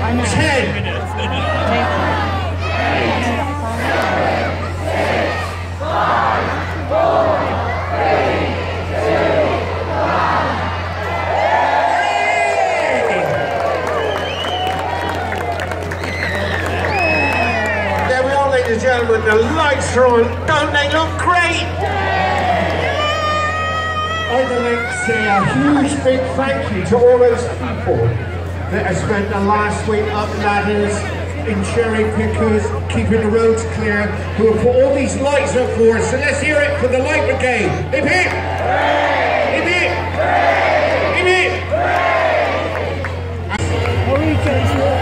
Ladies and gentlemen, the lights are on. Don't they look great? I'd like to say a huge big thank you to all those people that have spent the last week up ladders, in cherry pickers, keeping the roads clear, who have put all these lights up for us. So let's hear it for the Light Brigade. Hip hip! Hip hip! Hip hip!